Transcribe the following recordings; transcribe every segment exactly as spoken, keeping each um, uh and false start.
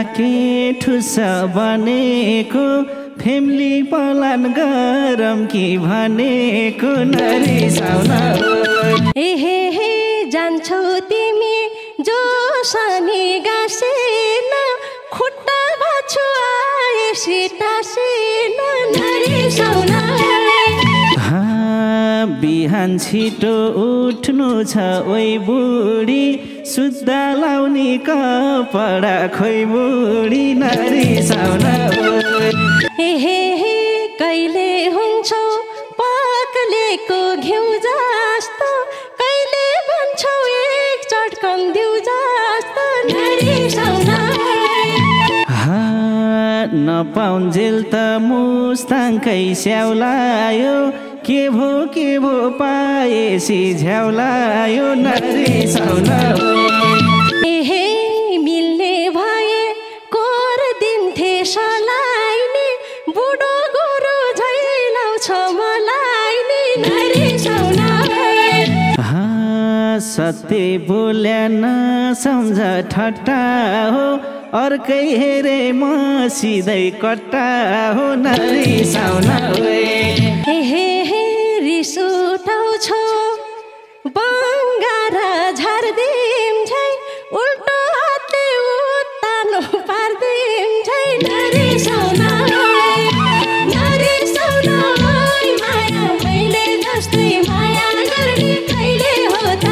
के ठुस बनेको family plan गरम कि भनेको नरिसाउन हे हे हे जान्छौ तिमी जो सानी गाँसेन खुट्टा भाछु आए सिटासेन नरिसाउन बिहान छिटो उठ्नु छ ओइ बुढी सुत्दा लाउने कपडा खोइ बुढी नरिसाउन हे हे हे कहिले हुन्छौ पाकलेको घिउ जस्तो कहिले भन्छौ एक चटकन दिउ जस्तो नरिसाउन नपाउन्जेल त मुस्ताङकै स्याउलायो के भो के भो पाएसी झ्याउलायो नरिसाउन हे हे मिल्ने भए कोर दिन्थे सलाई नि बुढो गोरु झैलाउँछ मलाई नि नरिसाउन सत्य बोल्या नसम्झ ठट्टा हो अर्कै हेरे म सिधै कट्टा हो नरिसाउन हे हे हे रिस उठाउँछौ बङ्गारा झारदिम झै उल्टो हातले उत्तानो पार्दिम झै नरिसाउन नरिसाउन माया मैले जस्तै माया गर्ने कहिले हो त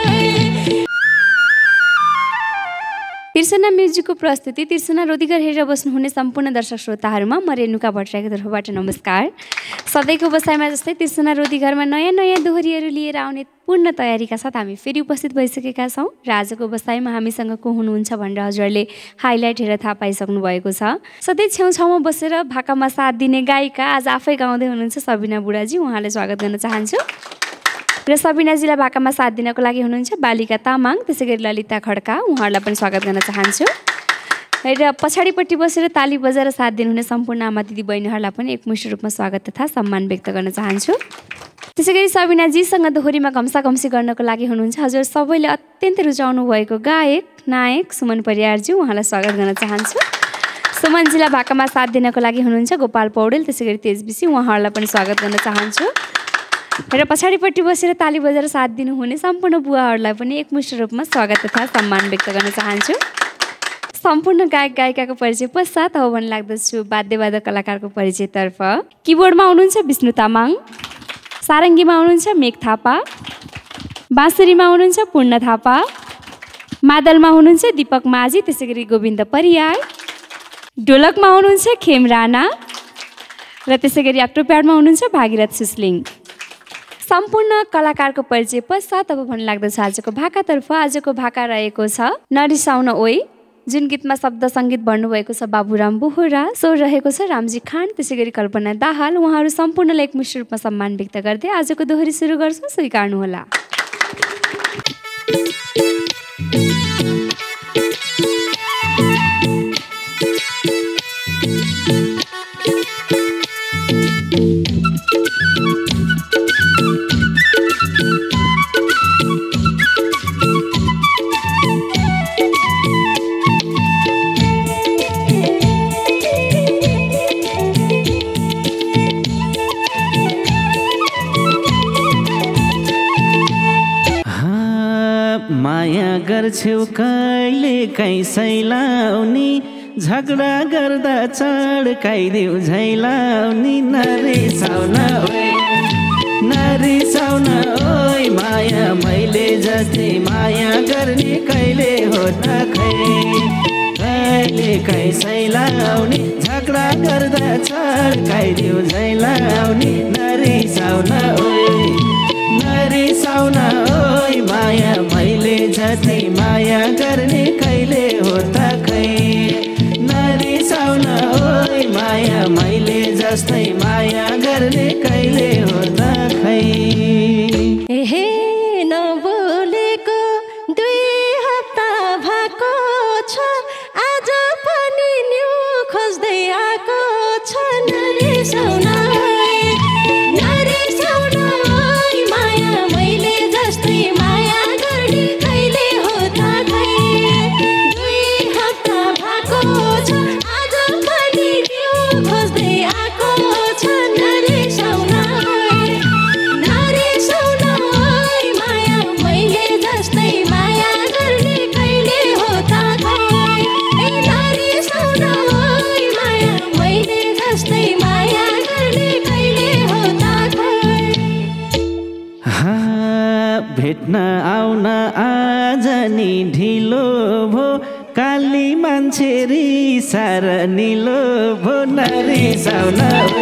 तिर्सना म्युजिकको प्रस्तुति तिर्सना रोदिगर हेरेर बस्नुहुने सम्पूर्ण दर्शक श्रोताहरूमा म रेणुका भट्टराईको तर्फबाट नमस्कार। सधैँको बसाइमा जस्तै तिर्सना रोदिगरमा नयाँ नयाँ दोहोरीहरू लिएर आउने पूर्ण तयारीका साथ हामी फेरि उपस्थित भइसकेका छौँ र आजको बसाइमा हामीसँग को हुनुहुन्छ भनेर हजुरहरूले हाइलाइट हेरेर थाहा पाइसक्नु भएको छ। सधैँ छेउछाउमा बसेर भाकामा साथ दिने गायिका आज आफै गाउँदै हुनुहुन्छ सबिना बुढाजी, उहाँलाई स्वागत गर्न चाहन्छु। र सबिनाजीलाई भाकामा साथ दिनको लागि हुनुहुन्छ बालिका तामाङ, त्यसै गरी ललिता खड्का, उहाँहरूलाई पनि स्वागत गर्न चाहन्छु। र पछाडिपट्टि बसेर ताली बजाएर साथ दिनुहुने सम्पूर्ण आमा दिदी बहिनीहरूलाई पनि एकमुष्ट रूपमा स्वागत तथा सम्मान व्यक्त गर्न चाहन्छु। त्यसै गरी सबिनाजीसँग दोहोरीमा घम्साघम्सी गर्नको लागि हुनुहुन्छ हजुर सबैले अत्यन्तै रुचाउनु भएको गायक नायक सुमन परियारजी, उहाँलाई स्वागत गर्न चाहन्छु। सुमनजीलाई भाकामा साथ दिनको लागि हुनुहुन्छ गोपाल पौडेल, त्यसै गरी तेजबिसी, उहाँहरूलाई पनि स्वागत गर्न चाहन्छु। र पछाडिपट्टि बसेर ताली बजाएर साथ दिनुहुने सम्पूर्ण बुवाहरूलाई पनि एकमुष्ट रूपमा स्वागत तथा सम्मान व्यक्त गर्न चाहन्छु। सम्पूर्ण गायक गायिकाको परिचय पश्चात हो भन्ने लाग्दछु वाद्यवादक कलाकारको परिचयतर्फ। किबोर्डमा हुनुहुन्छ विष्णु तामाङ, सारङ्गीमा हुनुहुन्छ मेघ थापा, बाँसुरीमा हुनुहुन्छ पूर्ण थापा, मादलमा हुनुहुन्छ दीपक माझी, त्यसै गरी गोविन्द परियार, ढोलकमा हुनुहुन्छ खेम राणा र त्यसै गरी अक्टोप्याडमा हुनुहुन्छ भागीरथ सुस्लिङ। सम्पूर्ण कलाकारको परिचय पश्चात अब भन्नु लाग्दछ आजको भाकातर्फ। आजको भाका रहेको छ नरिसाउन ओइ, जुन गीतमा शब्द सङ्गीत भन्नुभएको छ बाबुराम बोहरा, स्वर रहेको छ रामजी खान, त्यसै गरी कल्पना दाहाल। उहाँहरू सम्पूर्णलाई एकमुष्ट रूपमा सम्मान व्यक्त गर्दै आजको दोहोरी सुरु गर्छौँ, स्वीकार्नुहोला। माया गर्छौ कहिले काहीँ सैलाउनी, झगडा गर्दा चड्काइदेऊ झैलाउनी नरिसाउन ओइ नरिसाउन ओइ माया मैले जस्तै माया गर्ने कहिले हो त खै कहिले काहीँ सैलाउनी, झगडा गर्दा चड्काइदेऊ झैलाउनी नरिसाउन ओइ नरिसाउन ओइ माया मैले जस्तै माया गर्ने कहिले हो त खै नरिसाउन ओइ माया मैले जस्तै माया गर्ने कहिले हो त खै। हे नबोलेको दुई हप्ता भएको छ, आज पनि न्यु खोज्दै आएको छ नरिसाउन नरिसाउन भेट्न आउन आज नि ढिलो भो काली मान्छे रिसार निलो भो नरिसाउन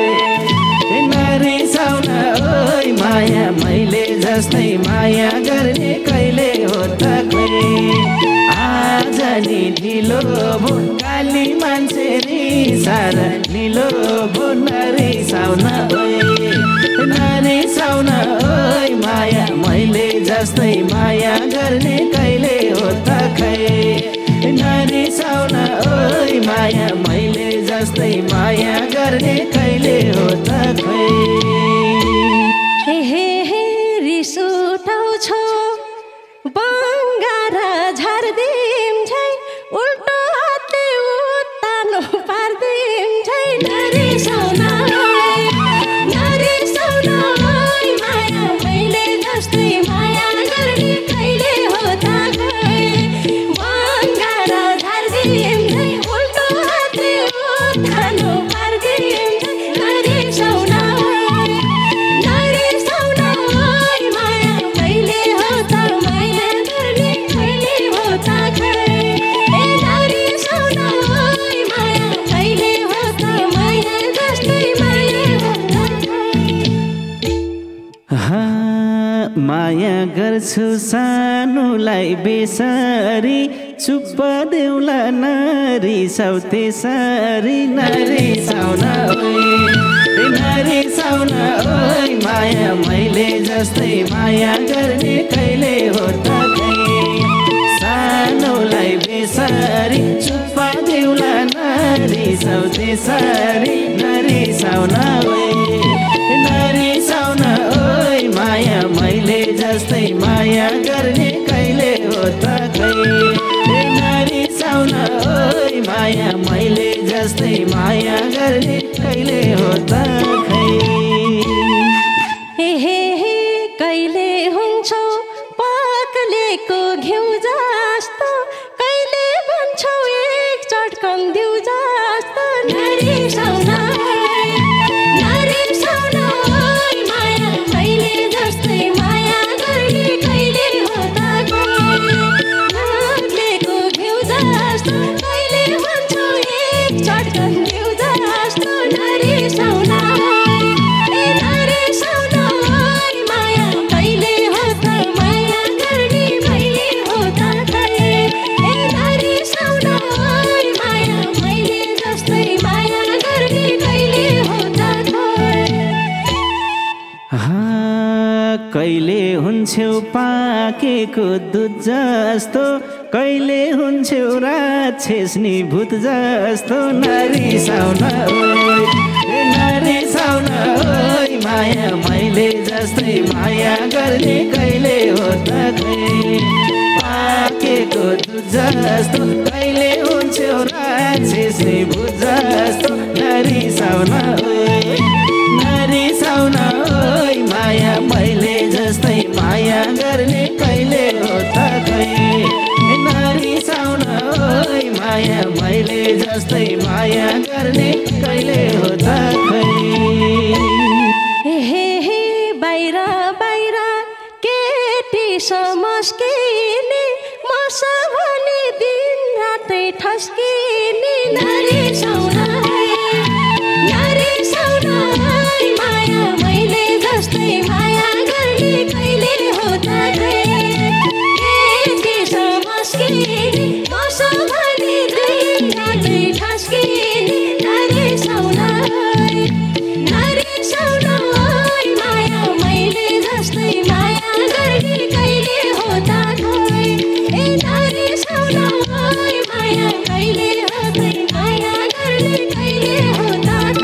नरिसाउन ओइ माया मैले जस्तै माया गर्ने कहिले हो त खोइ आज नि ढिलो भो काली मान्छे रिसार निलो भो नरिसाउन ओइ नरिसाउन ओइ माया मैले जस्तै माया गर्ने कहिले हो त खै नरिसाउन ओइ माया मैले जस्तै माया गर्ने कहिले हो त खै हे हे हे रिस उठाउँछौ बङ्गार झार्दिम झै उल्टो हातले उत्तानो पार्दिम झै नरिसाउन नरिसाउन ओइ माया मैले जस्तै माया गर्ने कहिले हो त खै बङ्गार झार्दिम झै उल्टो हातले उत्तानो पार्दिम झै नरिसाउन नरिसाउन ओइ माया मैले हो त माया गर्ने कहिले हो त खै ए नरिसाउन ओइ माया मैले हो त माया जस्तै माया हो त खै हा, माया गर्छु सानोलाई बेसरी चुप्प देउला नरिसाउ त्यसरी नरिसाउन ओइ नरिसाउन ओइ माया मैले जस्तै माया गर्ने कहिले हो त खै सानोलाई बेसरी चुप्प देउला नरिसाउ त्यसरी नरिसाउन ओइ नरिसाउन ओइ माया मैले जस्तै माया गर्ने कहिले हो त खै नरिसाउन ओइ माया मैले जस्तै माया गर्ने कहिले हो त खै हे हे हे कहिले हुन्छौ पाकलेको घिउ जस्तो कहिले भन्छौ एक चटकन दिउ जस्तो नरिसाउन नरिसाउन ओइ माया मैले जस्तै माया गर्ने कहिले हो त खै पाकलेको घिउ जस्तो कहिले भन्छौ एक चटकन दिउ जस्तो नरिसाउन ए नरिसाउन ओइ माया मैले हो त माया गर्ने कहिले हो त खै ए नरिसाउन ओइ माया मैले जस्तै माया गर्ने कहिले हो त खै हा, कहिले हुन्छौ पाकेको दुध जस्तो कहिले हुन्छौ राक्षसनी भूत जस्तो नरिसाउन ओइ नरिसाउन ओइ माया मैले जस्तै माया गर्ने कहिले हो त खै पाकेको दुध जस्तो कहिले हुन्छौ राक्षसनी भूत जस्तो नरिसाउन ओइ नरिसाउन ओइ माया मैले जस्तै माया गर्ने कहिले हो त खै नरिसाउन ओइ माया मैले जस्तै माया गर्ने कहिले हो त खै हे हे हे बाहिर बाहिर केटी समस्किने मस भने दिन रातै ठस्किने नरिसाउन नरिसाउन ओइ माया मैले जस्तै माया गर्ने कहिले हो त खै केटी समस्किने मस भने दिन रातै ठस्किने नरिसाउन नरिसाउन ओइ माया मैले जस्तै माया गर्ने कहिले हो त खै ए नरिसाउन ओइ माया मैले जस्तै माया गर्ने कहिले हो त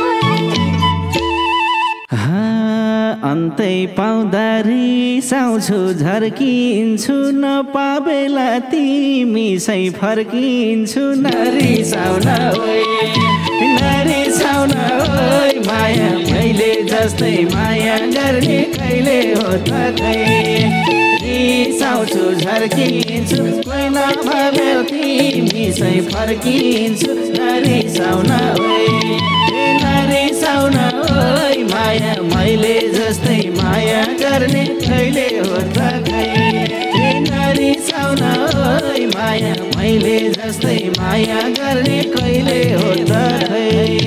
खै हा, अन्तै पाउँदा रिसाउँछु झर्किन्छु नपाबेला तिमी सै फर्किन्छु नरिसाउन ओइ नरिसाउन ओइ माया मैले जस्तै माया गर्ने कहिले हो त खै रिसाउँछु झर्किन्छु कोही नपाबेला तिमी सै फर्किन्छु नरिसाउन ओइ नरिसाउन ओइ माया मैले जस्तै माया गर्ने कहिले हो त खै माया मैले जस्तै माया गर्ने कहिले हो त खै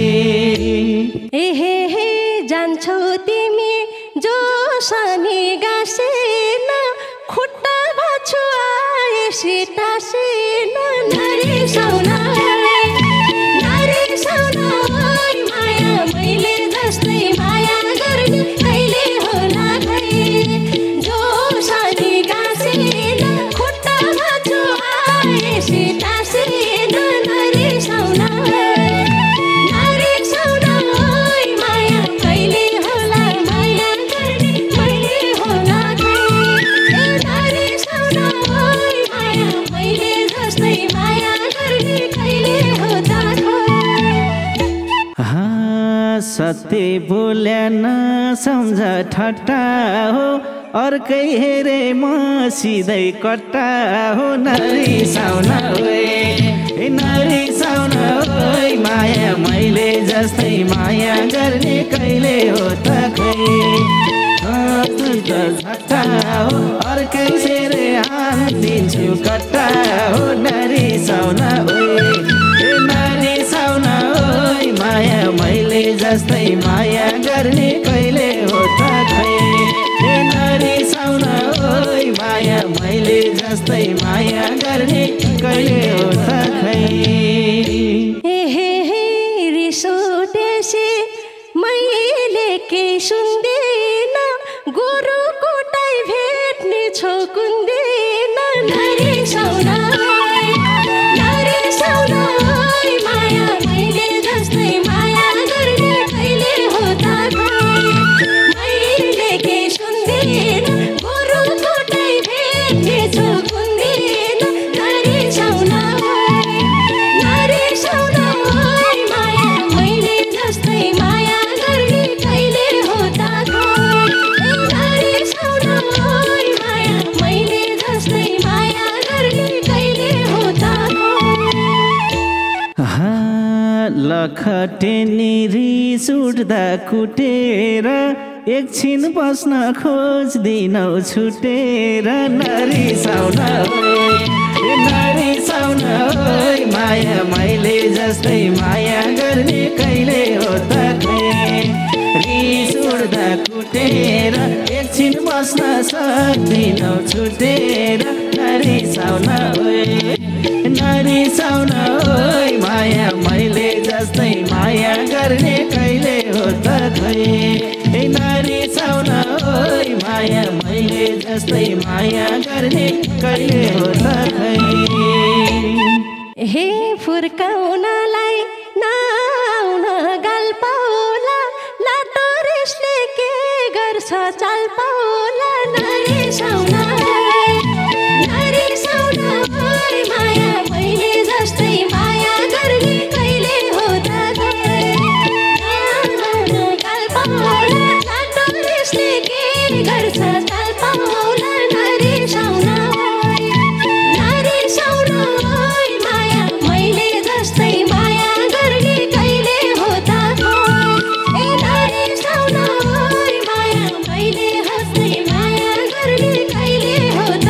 ए हे हे जान्छौ तिमी जो सानी गासेन खुट्टा भाछु आएसी टासेन नारी साउना नारी साउना माया मैले जस्तै माया गर्ने कहिले होला खै जो सानी गासेन खुट्टा भाछु आएसी टासेन नारी साउना नारी साउना माया कहिले होला माया गर्ने कहिले होला खै नारी साउना माया मैले जस्तै माया गर्ने कहिले होला खै सत्य बोल्या न सम्झ ठट्टा हो अर्कै हेरे म सिधै कट्टा हो नारी साउना ओए नारी साउना ओए माया मैले जस्तै माया गर्ने कहिले हो त खै झट्टा हो अर्कै हेरे हालिदिन्छु कट्टा हो नारी साउना ओए नारी साउना ओए माया मैले जस्तै माया गर्ने कहिले हो त खै नारी साउना ओए माया मैले जस्तै माया गर्ने कहिले हो त खै ए हे हे रिस उठेसी मैले के सुन्दिन गोरु कोटाइ भेट्ने छौ कुन्दिन नारी साउना नारी साउना माया मैले जस्तै माया गर्ने कहिले हो त खै मैले के सुन्दिन गोरु कोटाइ भेट्ने छौ कुन्दिन नारी साउना नारी साउना माया मैले जस्तै माया गर्ने कहिले हो त खै नारी साउना माया मैले जस्तै माया गर्ने कहिले हो त खै लखटे रिस उठ्दा कुटेर एकछिन बस्न खोज्दिनौ छुटेर नारी साउना ओए नारी साउना ओए माया मैले जस्तै माया गर्ने कहिले हो त खै रिस उठ्दा कुटेर एकछिन बस्न सक्दिनौ छुटेर नारी साउना ओए नारी साउना ओए माया मैले जस्तै माया गर्ने कहिले हो त खै नारी साउना ओए माया मैले जस्तै माया गर्ने कहिले हो त खै हे फुर्काउनलाई नआउन गाल पाउला लाटो रिसले के गर्छ चाल पाउला नारी साउना नारी साउना माया मैले जस्तै माया गर्ने कहिले हो त खै गाल पाउला लाटो रिसले के गर्छ चाल पाउला नारी साउना नारी साउना माया मैले जस्तै माया गर्ने कहिले हो त खै नारी साउना माया मैले जस्तै माया गर्ने कहिले हो त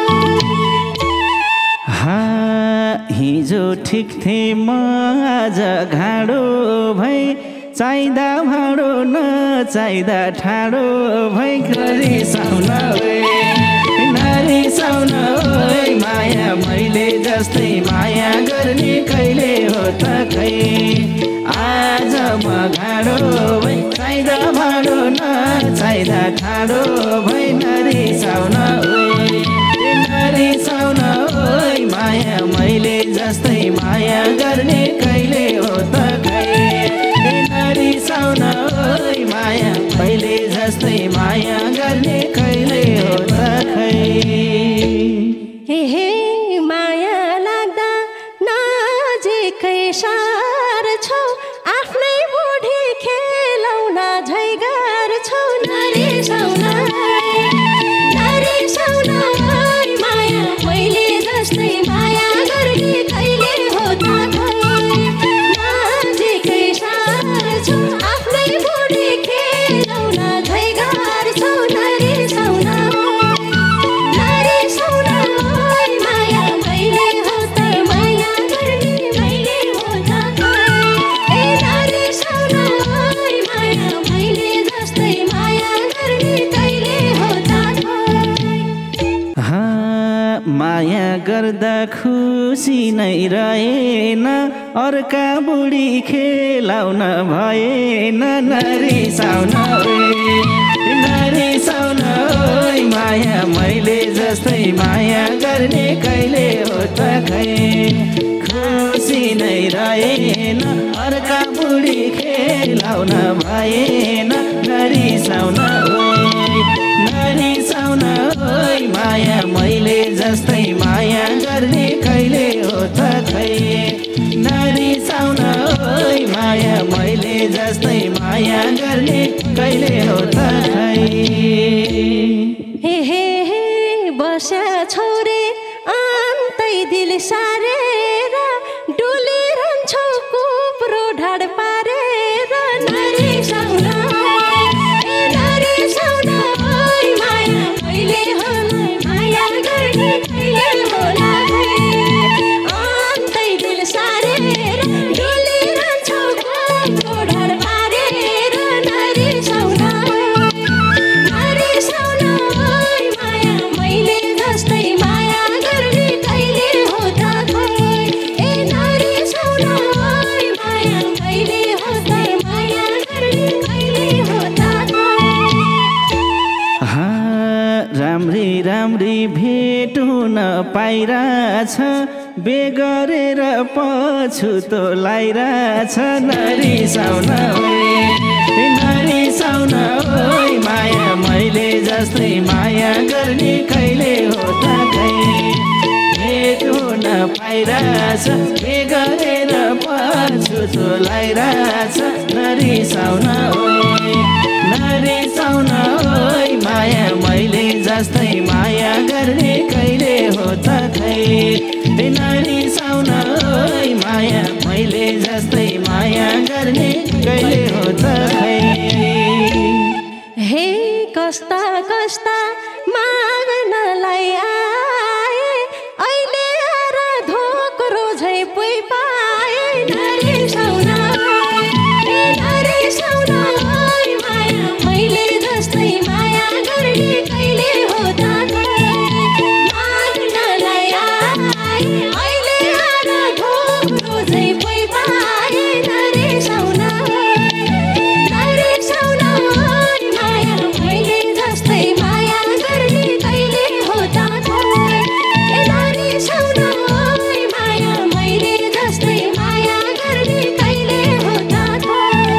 हा हिजो ठिक थिए म आज घाँडो भई चाहिँदा भाँडो नचाहिँदा ठाडो भई नारी साउना ओए नारी साउना ओए माया मैले जस्तै माया गर्ने कहिले हो त खै आज म घाँडो भई चाहिँदा भाँडो नचाहिँदा ठाडो भई नारी साउना ओए नारी साउना ओए माया मैले जस्तै माया गर्ने कहिले हो त खै नारी साउना ओए माया मैले जस्तै माया गर्ने कहिले हो त खै हे हे माया लाग्दा नजिकै सार छौ आफ्नै बुढी खेलाउन झैगार छौ नारी साउना नारी साउना माया मैले जस्तै माया गर्ने कहिले हो त खै माया गर्दा खुसी नै रहेन अर्का बुढी खेलाउन भएन नरिसाउन नरिसाउन ओइ माया मैले जस्तै माया गर्ने कहिले हो त खै खुसी नै रहेन अर्का बुढी खेलाउन भएन नरिसाउन ओइ नरिसाउन ओइ माया मैले जस्तै माया गर्ने कहिले हो त खै नरिसाउन ओइ माया मैले जस्तै माया गर्ने कहिले हो त खै हे हे हे बस्या छोरे अन्तै दिल सारेर डुलिरहन्छौ कुप्रो ढाड पारेर नरिसाउन ए नरिसाउन ओइ माया मैले होला माया गर्ने कहिले होला अन्तै दिल सारेर डुलिरहन्छौ कुप्रो ढाड पारेर नरिसाउन नरिसाउन ओइ माया मैले जस्तै माया गर्ने कहिले हो त खै ए नरिसाउन ओइ माया मैले जस्तै माया गर्ने कहिले हो त खै राम्री राम्री भेट हुन पाइरहेछ बेगरेर पछुतो लाइरहेछ नरिसाउन ओइ नरिसाउन ओइ माया मैले जस्तै माया गर्ने कहिले हो त खै भेट हुन पाइरहेछ बेगरेर पछुतो लाइरहेछ नरिसाउन ओइ नरिसाउन ओइ माया मैले जस्तै माया गर्ने कहिले हो त खै नरिसाउन ओइ माया मैले जस्तै माया गर्ने कहिले हो त खै हे कस्ता कस्ता माग्नलाई आए अहिले आएर धोक्रो झै पुइ पाए नरिसाउन ए नरिसाउन ओइ माया मैले जस्तै माया गर्ने कहिले हो त माग्नलाई आए अहिले आएर धोक्रो झै पुइ पाए नरिसाउन नरिसाउन ओइ माया मैले जस्तै माया गर्ने कहिले हो त ए नरिसाउन ओइ माया मैले जस्तै माया गर्ने कहिले हो त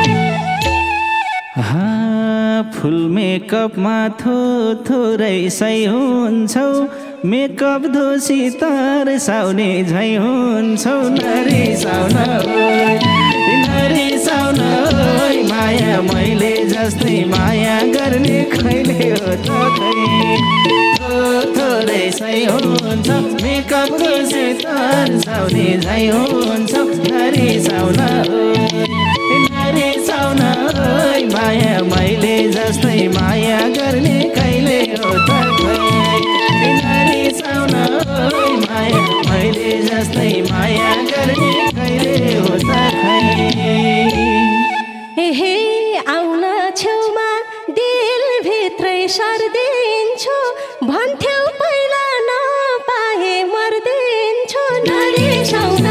फुल मेकअपमा थो थोरै सही हुन्छौ मेकअप दोषी तर्साउने झै हुन्छौ नरिसाउन ओइ नरिसाउन ओइ माया मैले जस्तै माया गर्ने कहिले हो त खै थोरै सही हुन्छ मेकअप दोषी तर्साउने झै हुन्छौ नरिसाउन ओइ नरिसाउन ओइ माया मैले जस्तै माया गर्ने कहिले हो त खै नरिसाउन ओइ माया मैले जस्तै माया गर्ने कहिले हो त खै हे हे आउन छेउमा दिलभित्रै सर्दिन्छु भन्थ्यौ पहिला नपाए मर्दिन्छु नरिसाउन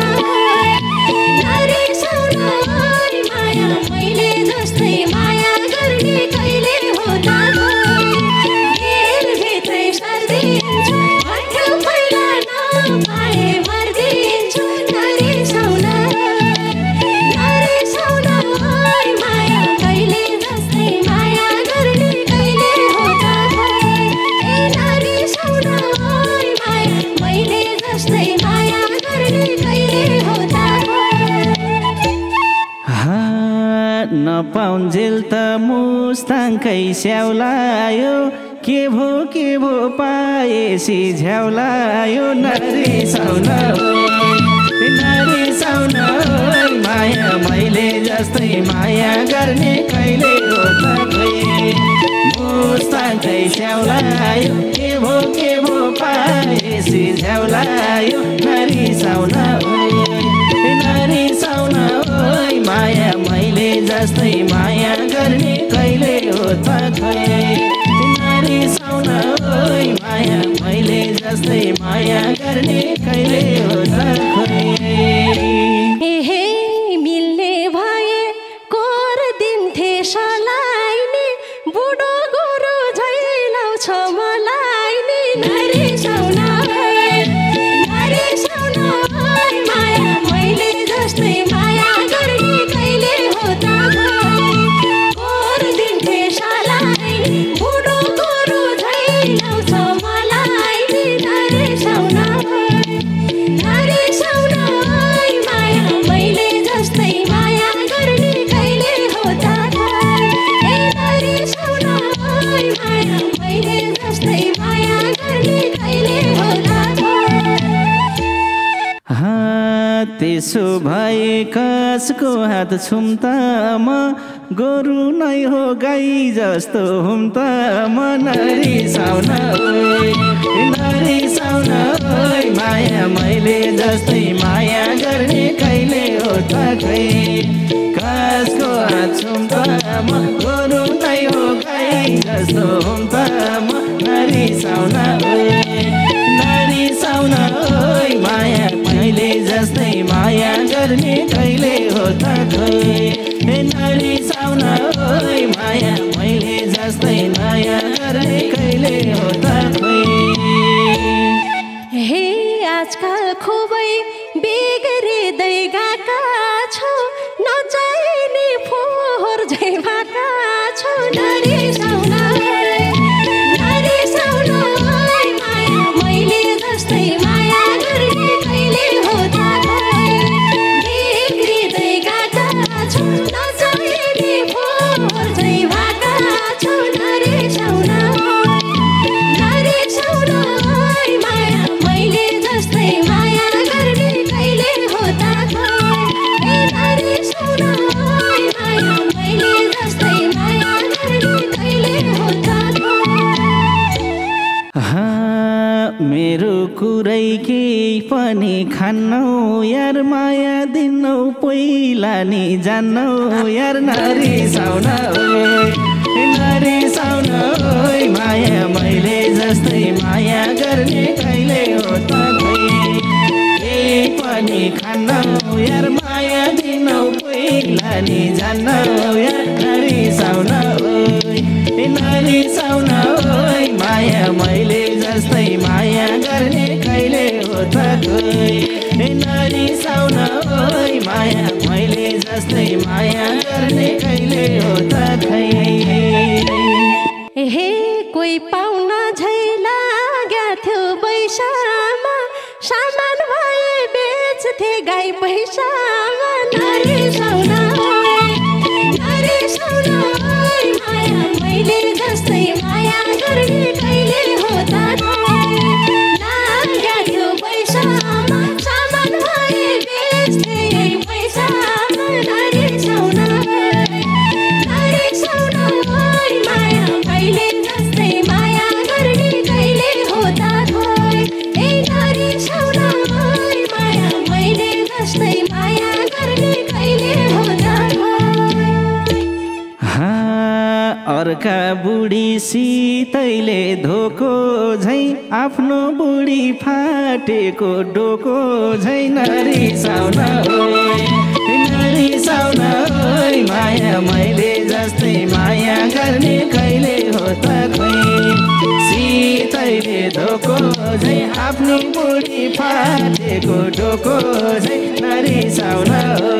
नरिसाउन ओइ माया मैले जस्तै माया गर्ने कहिले हो त दिलभित्रै सर्दिन्छु भन्थ्यौ पहिला नपाए मर्दिन्छु नरिसाउन नरिसाउन ओइ माया कहिले जस्तै माया गर्ने कहिले हो त ए नरिसाउन ओइ माया मैले जस्तै माया गर्ने कहिले हो त नपाउन्जेल त मुस्ताङकै स्याउलायो के भो के भो पाएसी झ्याउलायो नरिसाउन ओइ नरिसाउन ओइ माया मैले जस्तै माया गर्ने कहिले हो त खै मुस्ताङकै स्याउलायो के भो के भो पाएसी झ्याउलायो नरिसाउन ओइ नरिसाउन ओइ माया मैले जस्तै माया गर्ने कहिले हो त खै नरिसाउन ओइ माया मैले जस्तै माया माया गर्ने कहिले हो त खोइ हे हे मिल्ने भए कोर दिन्थे सलाई नि बुढो गोरु झै लाउँछ मलाई नि नरिसाउन नरिसाउन माया मैले जस्तै माया गर्ने कहिले हो त कोर दिन्थे सलाई बुढो गोरु झै लाउँछ मलाई नि नरिसाउन नरिसाउन माया मैले जस्तै माया गर्ने कहिले हो त ए नरिसाउन माया मैले जस्तै माया गर्ने कहिले हो त त्यसो भए कसको हात छुम त म गोरु नै हो गाई जस्तो हुम त म नरिसाउन नरिसाउन माया मैले जस्तै माया गर्ने कहिले हो त खै कसको हात छुम त म गोरु नै हो गाई जस्तो हुम त म नरिसाउन नरिसाउन माया मैले जस्तै माया गर्ने कहिले हो त खोइ नरिसाउन माया मैले जस्तै माया गर्ने कहिले हो त खोइ हे आजकल खुबै बिग्रिँदै गएका छौ नचाहिने फोहोर झै भएका छौ नरिसाउन नरिसाउन माया मैले जस्तै माया गर्ने कहिले हो त बिग्रिँदै गएका छौ नचाहिने फोहोर झै भएका छौ नरिसाउन नरिसाउन माया मैले जस्तै माया गर्ने कहिले हो त ए नरिसाउन माया मैले जस्तै माया गर्ने कहिले हो त मेरो कुरै केही पनि खान्नौ यार माया दिन्नौ पहिला नि जान्नौ यार नरिसाउन नरिसाउन माया मैले जस्तै माया गर्ने कहिले हो त खोइ केही पनि खान्नौ यार माया दिन्नौ पहिला नि जान्नौ यार नरिसाउन नरिसाउन माया मैले जस्तै माया गर्ने कहिले हो त खोइ नरिसाउन माया मैले जस्तै माया गर्ने कहिले हो त खै हे कोही पाउन झै लाग्या थियो पैसामा सामान भए बेच्थे गाई पैसामा नरिसाउन नरिसाउन माया मैले जस्तै माया गर्ने कहिले हो त लाग्या थियो पैसामा सामान भए बेच्थे गाई पैसामा नरिसाउन नरिसाउन माया मैले जस्तै माया गर्ने कहिले हो त खोइ ए नरिसाउन माया मैले जस्तै माया गर्ने कहिले हो त अर्का बुढी सीतैले धोको झै आफ्नो बुढी फाटेको डोको झै नरिसाउन नरिसाउन माया मैले जस्तै माया गर्ने कहिले हो त खोइ सीतैले धोको झै आफ्नो बुढी फाटेको डोको झै नरिसाउन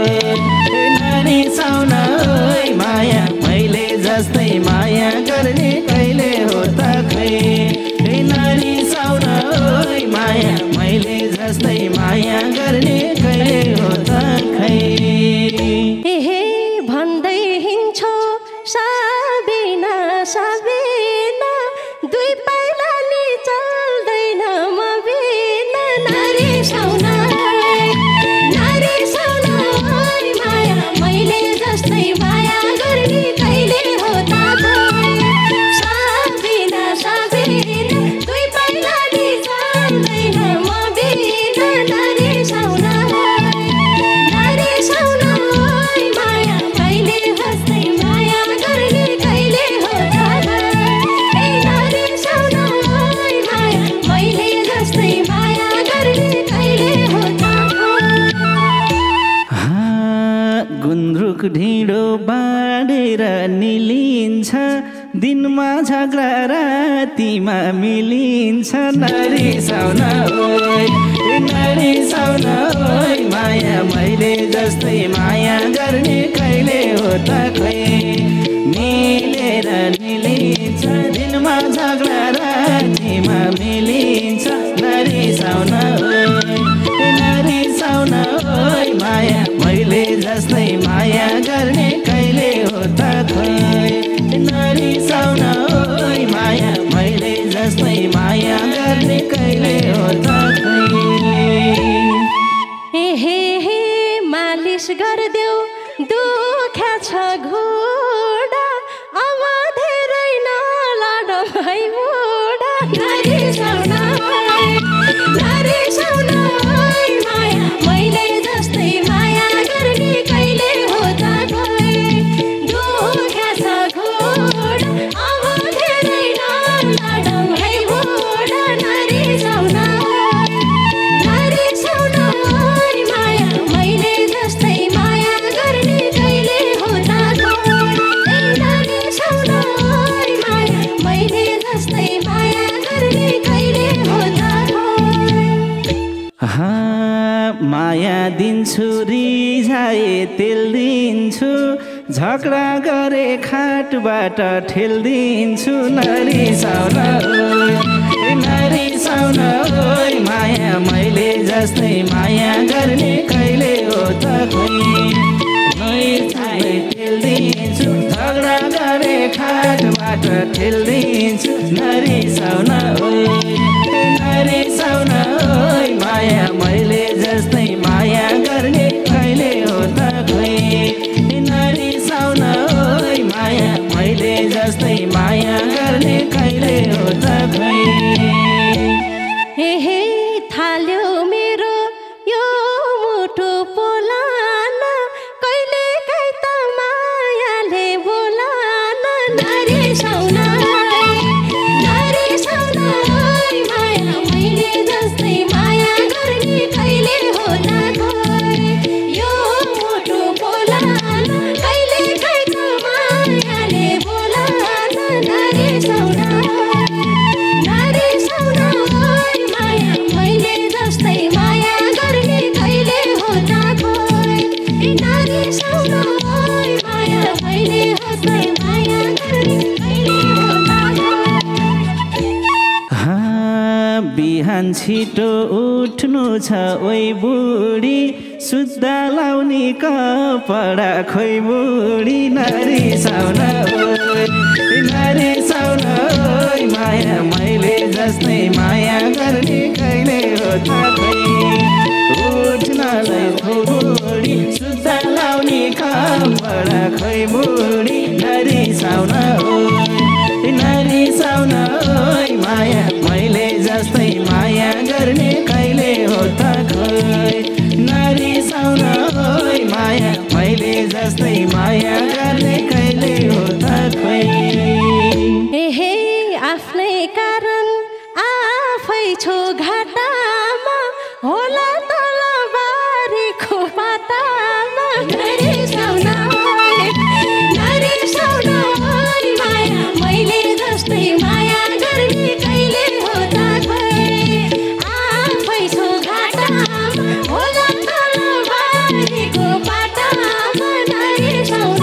नरिसाउन माया मैले जस्तै माया गर्ने कहिले हो त खै नरिसाउन माया मैले जस्तै माया गर्ने कहिले हो त खै हे भन्दै हिँड्छौ साबिना साबिना दुई पाइलाले चल्दैन म बिना नरिसाउन नरिसाउन माया मैले जस्तै माया गर्ने कहिले हो त दिनमा झगडा रातिमा मिलिन्छ नरिसाउन ओइ नरिसाउन ओइ माया मैले जस्तै माया गर्ने कहिले हो त खोइ मिलेर मिलिन्छ दिनमा झगडा रातिमा मिलिन्छ नरिसाउन ओइ नरिसाउन ओइ माया मैले जस्तै माया गर्ने कहिले हो त खोइ नरिसाउन ओइ माया मैले जस्तै माया गर्ने कहिले हो त खोइ हे हे हे मालिस गरिदेऊ दुख्या छ घुँडा अब धेरै नलाडौँ है बुढा नरिसाउन नरिसाउन ओइ माया मैले जस्तै माया गर्ने कहिले हो त खोइ दुख्या छ घुँडा अब धेरै नलाडौँ है बुढा नरिसाउन नरिसाउन ओइ माया मैले जस्तै माया गर्ने कहिले हो त खोइ नरिसाउन ओइ माया मैले जस्तै माया गर्ने कहिले हो त खोइ माया दिन्छु रिझाए तेल दिन्छु झगडा गरे खाटबाट ठेल्दिन्छु नरिसाउन ओइ नरिसाउन ओइ माया मैले जस्तै माया गर्ने कहिले हो त खोइ ठेल्दिन्छु झगडा गरे खाटबाट ठेल्दिन्छु नरिसाउन ओइ नरिसाउन ओइ माया मैले जस्तै माया गर्ने कहिले हो त खोइ नरिसाउन ओइ माया मैले जस्तै माया गर्ने कहिले हो त खोइ हे हे थाल्यो मेरो यो मुटु पोलान कहिले काहीँ त मायाले बोलान नरिसाउन नरिसाउन ओइ माया मैले जस्तै माया गर्ने कहिले हो त खोइ यो मुटु पोलान कहिले काहीँ त मायाले बोलान नरिसाउन नरिसाउन ओइ माया मैले जस्तै माया गर्ने कहिले हो त खोइ नरिसाउन ओइ माया मैले जस्तै माया गर्ने कहिले हो त खोइ बिहान छिटो उठ्नु छ ओइ बुढी सुत्दा लाउने कपडा खोइ बुढी नरिसाउन ओइ नरिसाउन ओइ माया मैले जस्तै माया गर्ने कहिले हो त खोइ उठ्नलाई बुढी सुत्दा लाउने कपडा खोइ बुढी नरिसाउन ओइ नरिसाउन ओइ माया मैले जस्तै माया गर्ने कहिले हो त खोइ नरिसाउन ओइ माया मैले जस्तै माया गर्ने कहिले हो त खोइ हे हे आफ्नै कारण आफै छो घाटामा होला तल बारीको पातामा नरिसाउन नरिसाउन ओइ माया मैले जस्तै माया गर्ने कहिले हो त खोइ आफै छो घाटामा होला तल बारीको पातामा नरिसाउन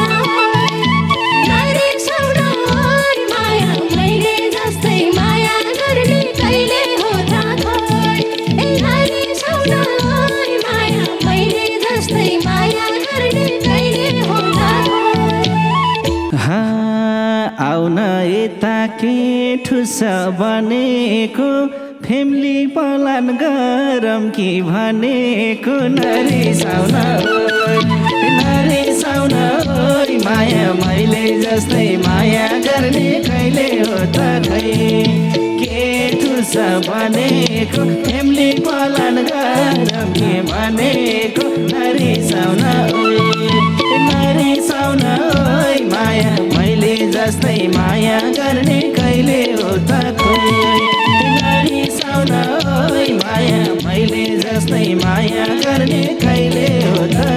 नरिसाउन ओइ माया मैले जस्तै माया गर्ने कहिले हो त खोइ नरिसाउन ओइ माया मैले जस्तै माया गर्ने कहिले हो त खोइ आउन यता के ठुस बनेको फेमिली पलान गरम कि भनेको नरिसाउन ओइ नरिसाउन ओइ माया मैले जस्तै माया गर्ने कहिले हो त खोइ के ठुस बनेको फेमिली पलान गरम कि भनेको नरिसाउन ओइ नरिसाउन ओइ माया मैले जस्तै माया गर्ने कहिले हो त खोइ नरिसाउन ओइ माया मैले जस्तै माया गर्ने कहिले हो त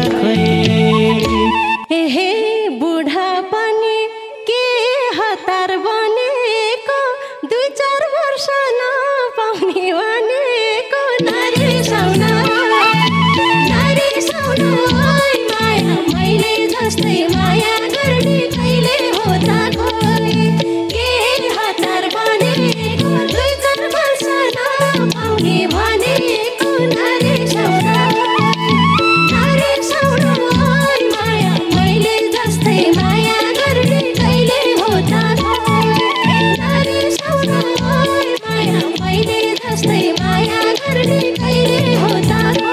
खोइ हे हे बुढा पनि के हतार बने वर्षन पाउने भनेको नरिसाउन नरिसाउन ओइ माया मैले जस्तै माया गर्ने कहिले हो त खोइ के हतार बनेको दुई चार वर्षन पाउने भनेको नरिसाउन नरिसाउन ओइ माया मैले जस्तै माया गर्ने कहिले हो त खोइ नरिसाउन ओइ माया मैले जस्तै माया गर्ने कहिले हो त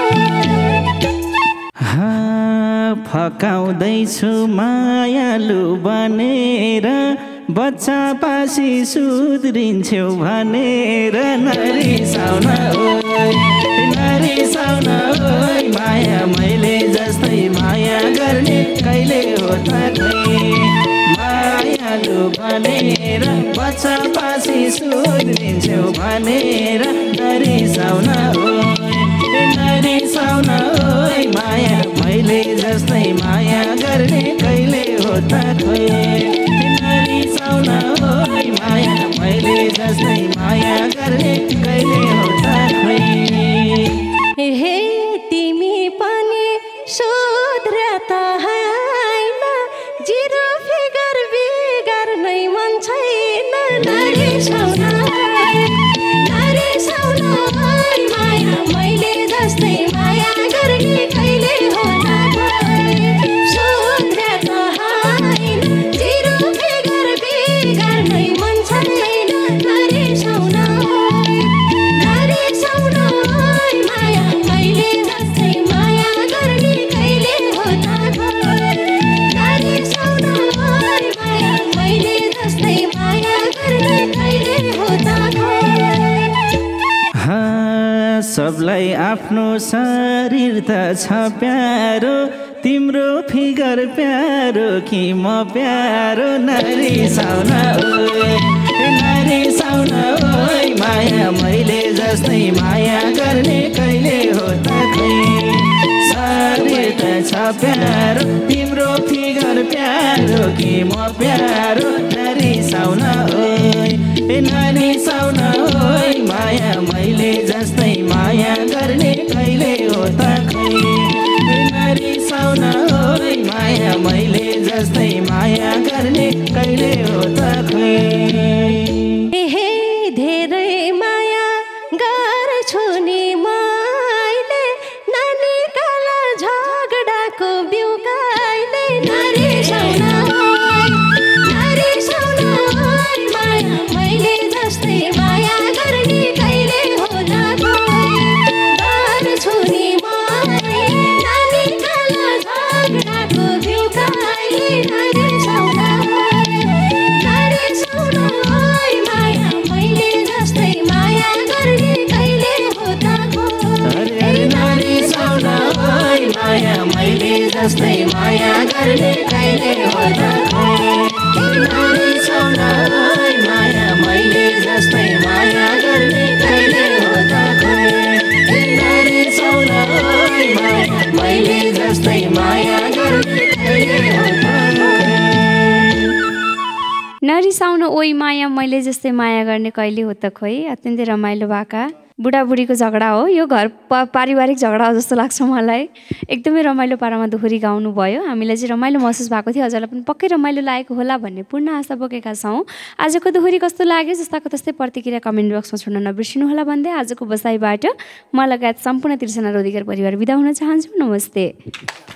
फकाउँदैछु मायालु बनेर बच्चा पासी सुध्रिन्छौ भनेर नरिसाउन ओइ नरिसाउन ओइ माया मैले जस्तै माया गर्ने कहिले हो त खोइ मायालु बनेर बच्चा पासी सुध्रिन्छौ भनेर नरिसाउन ओइ नरिसाउन ओइ माया मैले जस्तै माया गर्ने कहिले हो त खोइ नरिसाउन ओइ माया मैले जस्तै माया गर्ने कहिले हो त खोइ हे तिमी पनि सुध्र त हैन जिरो फिगर बिगार्नै मन छैन नरिसाउन नरिसाउन ओइ माया मैले जस्तै माया गर्ने कहिले हो त खोइ सुध्र त हैन जिरो फिगर बिगार्नै मन छैन नरिसाउन नरिसाउन ओइ माया मैले जस्तै माया गर्ने कहिले हो त खोइ नरिसाउन ओइ माया मैले जस्तै माया गर्ने कहिले हो त खोइ सबलाई आफ्नो शरीर त छ प्यारो तिम्रो फिगर प्यारो कि म प्यारो नरिसाउन ओइ नरिसाउन ओइ माया मैले जस्तै माया गर्ने कहिले हो त खोइ शरीर त छ प्यारो तिम्रो फिगर प्यारो कि म प्यारो नरिसाउन ओइ नरिसाउन ओइ माया मैले जस्तै माया गर्ने कहिले हो त खोइ नरिसाउन ओइ माया मैले जस्तै माया गर्ने कहिले हो त खोइ हे धेरै माया गर्छु नि मैले नानी काला झगडाको बिउ कहिले नरिसाउन नरिसाउन ओइ माया मैले जस्तै माया गर्ने कहिले हो त खोइ गर्छु नि मैले नानी काला झगडाको बिउ कहिले नरिसाउन नरिसाउन ओइ माया मैले जस्तै माया गर्ने कहिले हो त खोइ नरिसाउन ओइ माया मैले जस्तै माया गर्ने कहिले हो त खोइ नरिसाउन ओइ माया मैले जस्तै माया गर्ने कहिले हो त खोइ नरिसाउन ओइ माया मैले जस्तै माया गर्ने कहिले हो त खोइ नरिसाउन ओइ माया मैले जस्तै माया गर्ने कहिले हो त खोइ अत्यन्तै रमाइलो भाका बुढाबुढीको झगडा हो यो घर प पारिवारिक झगडा हो जस्तो लाग्छ मलाई एकदमै रमाइलो पारामा दोहोरी गाउनु भयो हामीलाई चाहिँ रमाइलो महसुस भएको थियो हजुरलाई पनि पक्कै रमाइलो लागेको होला भन्ने पूर्ण आशा बोकेका छौँ आजको दोहोरी कस्तो लाग्यो जस्ताको तस्तै प्रतिक्रिया कमेन्ट बक्समा छोड्न नबिर्सिनु होला भन्दै आजको बसाइबाट म लगायत सम्पूर्ण तिर्सना रोधिकर परिवार बिदा हुन चाहन्छु नमस्ते।